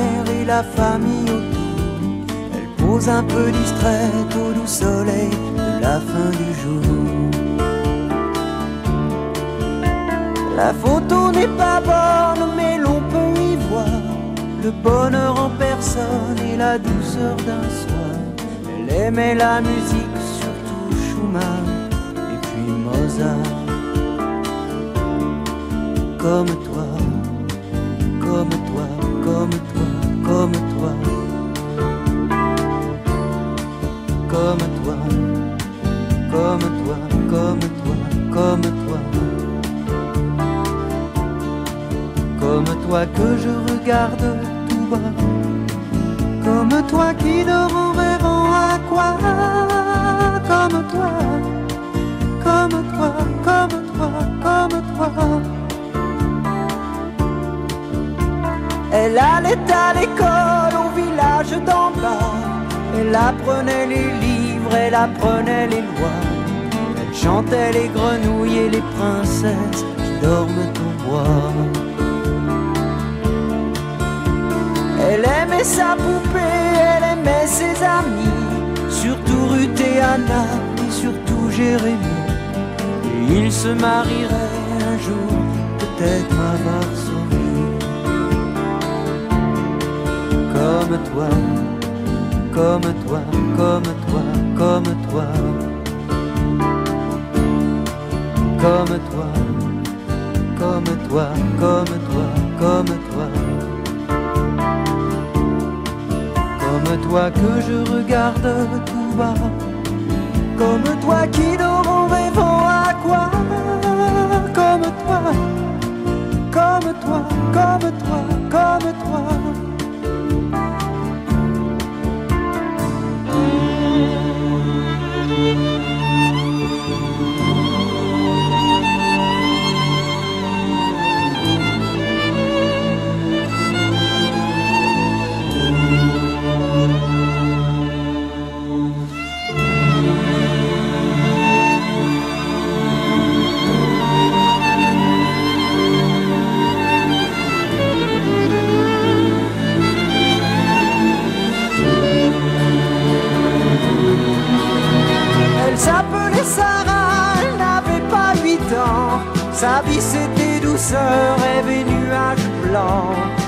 mère et la famille autour. Elle pose un peu distraite au doux soleil de la fin du jour. La photo n'est pas bonne, mais l'on peut y voir le bonheur en personne et la douceur d'un soir. Elle aimait la musique, surtout Schumann et puis Mozart. Comme toi, comme toi, comme toi, comme toi, comme toi, comme toi, comme toi, comme toi, comme toi que je regarde tout bas, comme toi qui dort en rêvant à quoi, comme toi, comme toi, comme toi, comme toi. Elle allait à l'école au village d'en bas. Elle apprenait les livres, elle apprenait les lois. Elle chantait les grenouilles et les princesses qui dorment au bois. Elle aimait sa poupée, elle aimait ses amis, surtout Ruth et Anna et surtout Jérémie. Et ils se marieraient un jour, peut-être à Varsovie. Comme toi, comme toi, comme toi, comme toi, comme toi, comme toi, comme toi, comme toi, comme toi que je regarde tout bas, comme toi qui dort en rêvant à quoi, comme toi, comme toi, comme toi, comme toi. Elle s'appelait Sarah, elle n'avait pas 8 ans. Sa vie c'était douceur, rêve et nuages blancs.